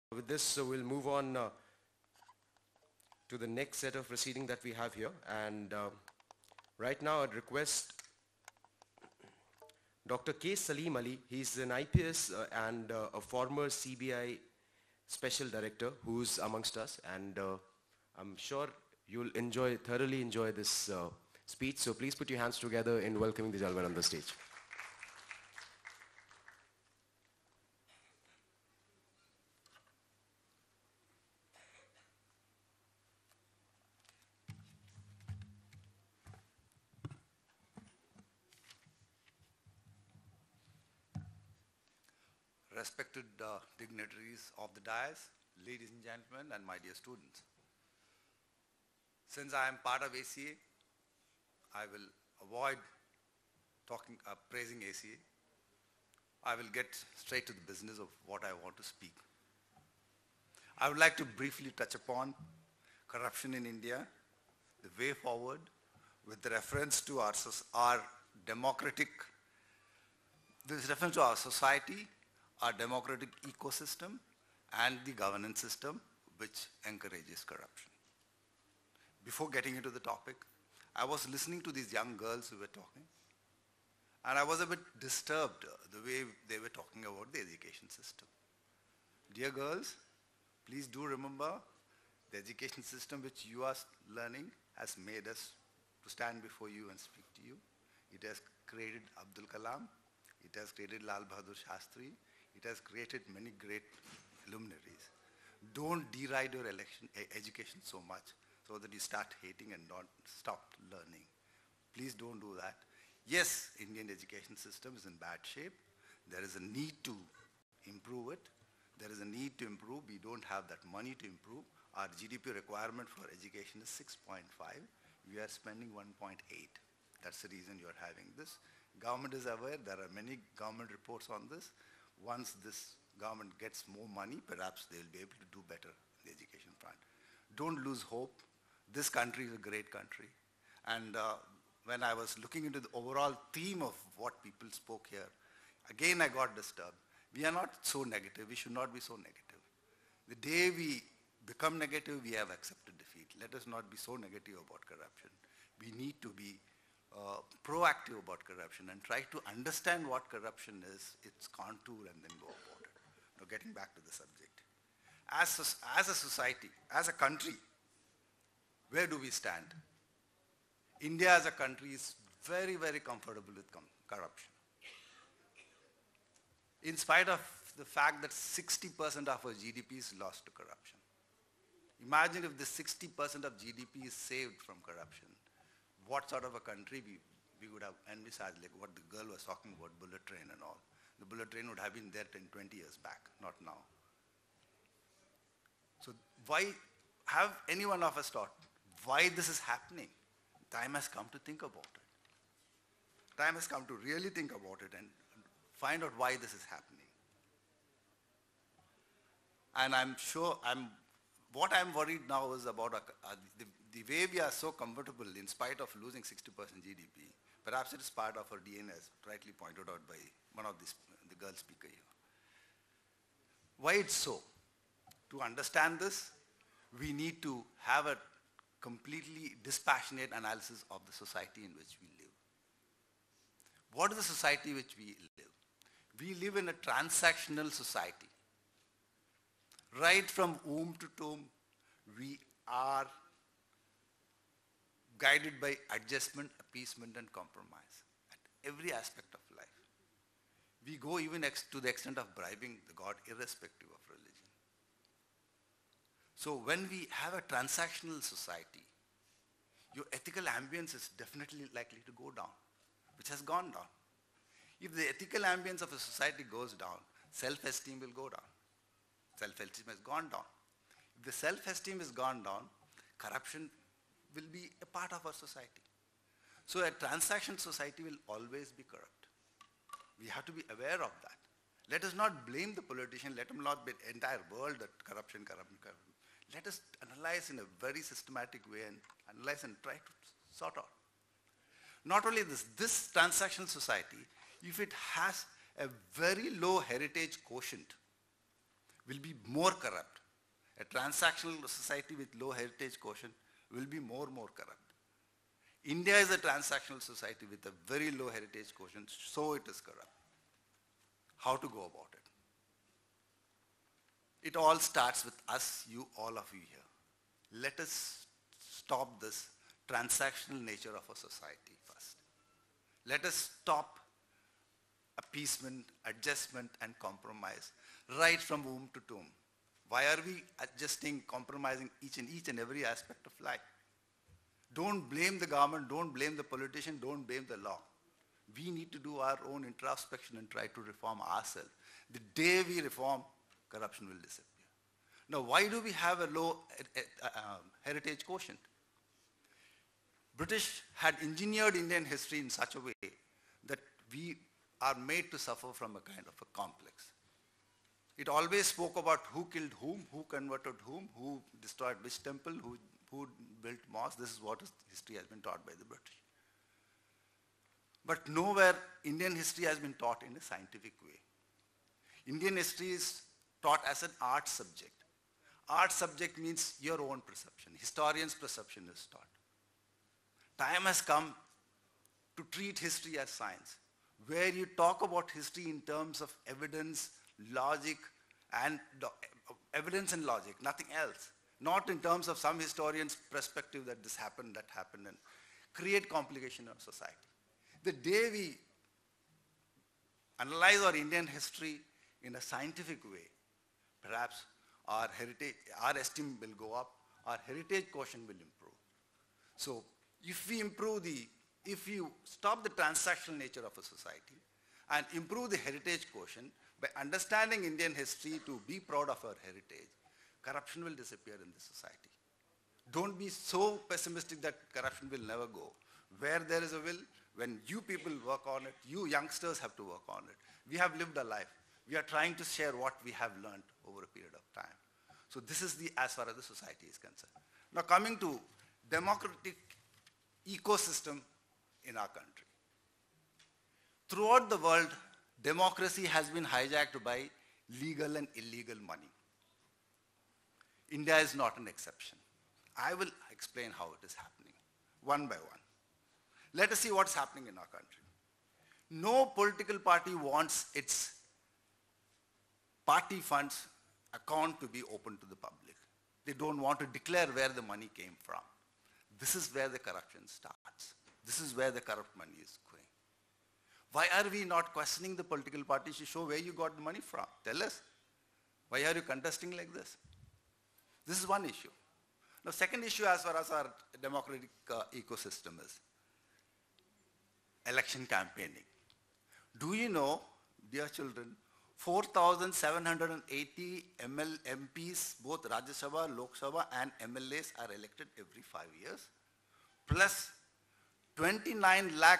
With this, so we'll move on to the next set of proceeding that we have here. And right now I'd request Dr. K. Saleem Ali. He's an IPS and a former CBI Special Director who's amongst us. And I'm sure you'll thoroughly enjoy this speech. So please put your hands together in welcoming the gentleman on the stage. Respected dignitaries of the dais, ladies and gentlemen, and my dear students. Since I am part of ACA, I will avoid praising ACA. I will get straight to the business of what I want to speak. I would like to briefly touch upon corruption in India, the way forward, with the reference to our society, our democratic ecosystem, and the governance system which encourages corruption. Before getting into the topic, I was listening to these young girls who were talking, and I was a bit disturbed the way they were talking about the education system. Dear girls, please do remember the education system which you are learning has made us to stand before you and speak to you. It has created Abdul Kalam, it has created Lal Bahadur Shastri, it has created many great luminaries. Don't deride your education so much so that you start hating and not stop learning. Please don't do that. Yes, Indian education system is in bad shape. There is a need to improve it. There is a need to improve. We don't have that money to improve. Our GDP requirement for education is 6.5. We are spending 1.8. That's the reason you're having this. Government is aware. There are many government reports on this. Once this government gets more money, perhaps they'll be able to do better in the education front. Don't lose hope. This country is a great country. And when I was looking into the overall theme of what people spoke here, again I got disturbed. We are not so negative. We should not be so negative. The day we become negative, we have accepted defeat. Let us not be so negative about corruption. We need to be proactive about corruption and try to understand what corruption is, its contour, and then go about it. Now getting back to the subject. As a society, as a country, where do we stand? India as a country is very, very comfortable with corruption. In spite of the fact that 60% of our GDP is lost to corruption. Imagine if this 60% of GDP is saved from corruption. What sort of a country we would have envisaged, like what the girl was talking about, bullet train and all. The bullet train would have been there 10, 20 years back, not now. So why have any one of us thought why this is happening? Time has come to think about it. Time has come to really think about it and find out why this is happening. And I'm sure what I'm worried now is about the way we are so comfortable in spite of losing 60% GDP. Perhaps it is part of our DNA, as rightly pointed out by one of the girl speakers here. Why it's so? To understand this, we need to have a completely dispassionate analysis of the society in which we live. What is the society in which we live? We live in a transactional society. Right from womb to tomb, we are guided by adjustment, appeasement, and compromise at every aspect of life. We go even to the extent of bribing the God irrespective of religion. So when we have a transactional society, your ethical ambience is definitely likely to go down, which has gone down. If the ethical ambience of a society goes down, self-esteem will go down. Self-esteem has gone down. If the self-esteem has gone down, corruption will be a part of our society. So a transaction society will always be corrupt. We have to be aware of that. Let us not blame the politician. Let them not be the entire world that corruption. Let us analyze in a very systematic way and analyze and try to sort out. Not only this transactional society, if it has a very low heritage quotient, will be more corrupt. A transactional society with low heritage quotient will be more corrupt. India is a transactional society with a very low heritage quotient, so it is corrupt. How to go about it? It all starts with us, you, all of you here. Let us stop this transactional nature of a society first. Let us stop appeasement, adjustment, and compromise right from womb to tomb. Why are we adjusting, compromising each and every aspect of life? Don't blame the government, don't blame the politician, don't blame the law. We need to do our own introspection and try to reform ourselves. The day we reform, corruption will disappear. Now, why do we have a low heritage quotient? British had engineered Indian history in such a way that we are made to suffer from a kind of a complex. It always spoke about who killed whom, who converted whom, who destroyed which temple, who built mosques. This is what history has been taught by the British. But nowhere Indian history has been taught in a scientific way. Indian history is taught as an art subject. Art subject means your own perception. Historian's perception is taught. Time has come to treat history as science, where you talk about history in terms of evidence, logic, and evidence and logic, nothing else. Not in terms of some historian's perspective that this happened, that happened, and create complication of society. The day we analyze our Indian history in a scientific way, perhaps our esteem will go up, our heritage quotient will improve. So if you stop the transactional nature of a society and improve the heritage quotient by understanding Indian history to be proud of our heritage, corruption will disappear in the society. Don't be so pessimistic that corruption will never go. Where there is a will, when you people work on it, you youngsters have to work on it. We have lived a life. We are trying to share what we have learned over a period of time. So this is as far as the society is concerned. Now coming to democratic ecosystem in our country. Throughout the world, democracy has been hijacked by legal and illegal money. India is not an exception. I will explain how it is happening, one by one. Let us see what's happening in our country. No political party wants its party funds account to be open to the public. They don't want to declare where the money came from. This is where the corruption starts. This is where the corrupt money is going. Why are we not questioning the political parties to show where you got the money from? Tell us. Why are you contesting like this? This is one issue. Now, second issue as far as our democratic ecosystem is election campaigning. Do you know, dear children, 4,780 MPs, both Rajya Sabha, Lok Sabha and MLAs are elected every 5 years, plus 29 lakh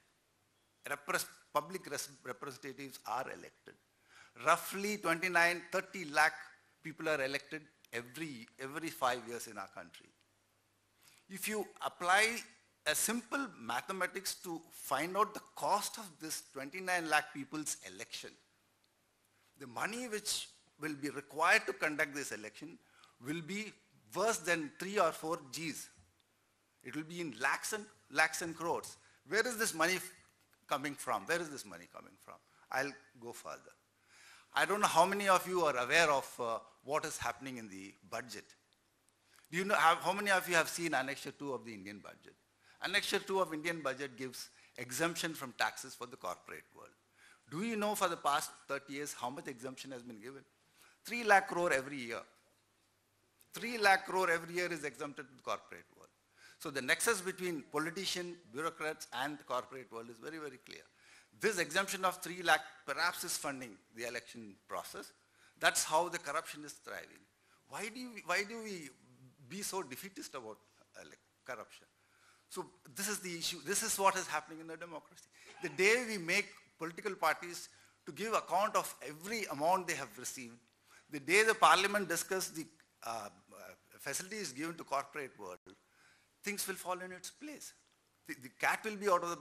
public representatives are elected. Roughly 30 lakh people are elected every 5 years in our country. If you apply a simple mathematics to find out the cost of this 29 lakh people's election, the money which will be required to conduct this election will be worse than 3 or 4 Gs. It will be in lakhs and crores. Where is this money coming from? Where is this money coming from? I'll go further. I don't know how many of you are aware of what is happening in the budget. Do you know how many of you have seen Annexure 2 of the Indian budget? Annexure 2 of Indian budget gives exemption from taxes for the corporate world. Do you know for the past 30 years how much exemption has been given? 3 lakh crore every year. 3 lakh crore every year is exempted to the corporate world. So the nexus between politicians, bureaucrats and the corporate world is very, very clear. This exemption of 3 lakh perhaps is funding the election process. That's how the corruption is thriving. Why do we be so defeatist about corruption? So this is the issue. This is what is happening in the democracy. The day we make political parties to give account of every amount they have received, the day the parliament discusses the facilities given to corporate world, things will fall in its place. The cat will be out of the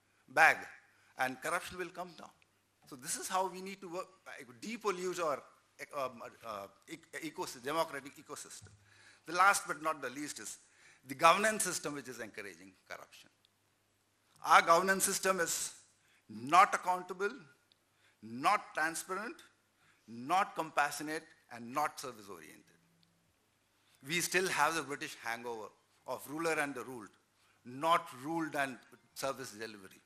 bag and corruption will come down. So this is how we need to work, depollute or democratic ecosystem. The last but not the least is the governance system which is encouraging corruption. Our governance system is not accountable, not transparent, not compassionate, and not service-oriented. We still have the British hangover of ruler and the ruled, not ruled and service delivery.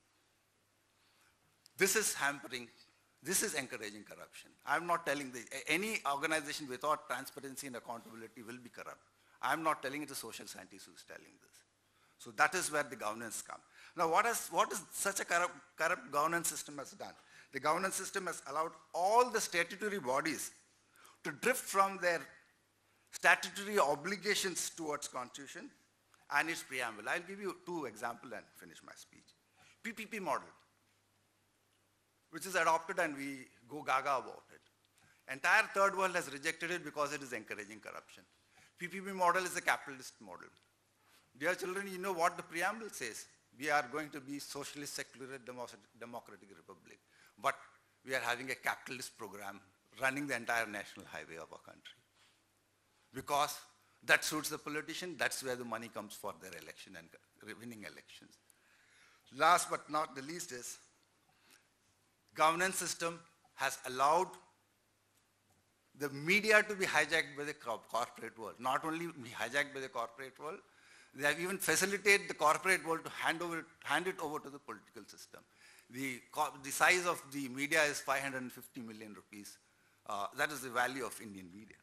This is hampering, this is encouraging corruption. I'm not telling any organization without transparency and accountability will be corrupt. I'm not telling it, a social scientist who's telling this. So that is where the governance comes. Now what is such a corrupt governance system has done? The governance system has allowed all the statutory bodies to drift from their statutory obligations towards constitution and its preamble. I'll give you two examples and finish my speech. PPP model, which is adopted and we go gaga about it. Entire third world has rejected it because it is encouraging corruption. PPP model is a capitalist model. Dear children, you know what the preamble says. We are going to be socialist, secular, democratic republic. But we are having a capitalist program running the entire national highway of our country. Because that suits the politician, that's where the money comes for their election and winning elections. Last but not the least is, governance system has allowed the media to be hijacked by the corporate world. Not only hijacked by the corporate world, they have even facilitated the corporate world to hand it over to the political system. The size of the media is 550 million rupees. That is the value of Indian media.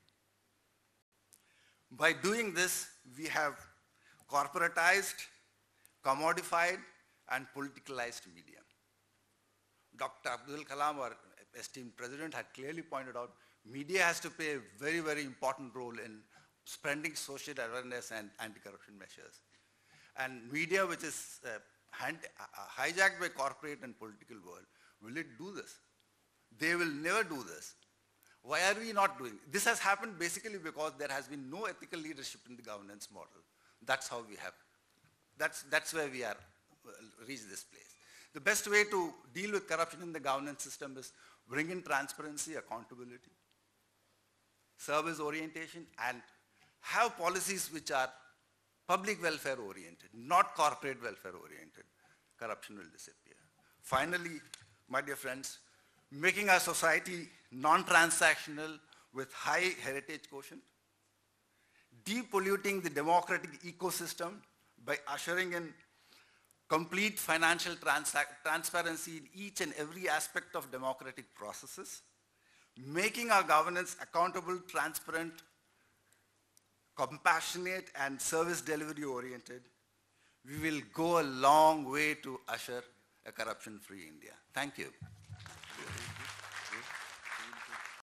By doing this, we have corporatized, commodified, and politicalized media. Dr. Abdul Kalam, our esteemed president, had clearly pointed out, media has to play a very, very important role in spreading social awareness and anti-corruption measures. And media, which is hijacked by corporate and political world, will it do this? They will never do this. Why are we not doing it? This has happened basically because there has been no ethical leadership in the governance model. That's how we have, that's where we are reached this place. The best way to deal with corruption in the governance system is bring in transparency, accountability, service orientation, and have policies which are public welfare oriented, not corporate welfare oriented. Corruption will disappear. Finally, my dear friends, making our society non-transactional with high heritage quotient, depolluting the democratic ecosystem by ushering in complete financial transparency in each and every aspect of democratic processes, making our governance accountable, transparent, compassionate, and service delivery oriented, we will go a long way to usher a corruption-free India. Thank you.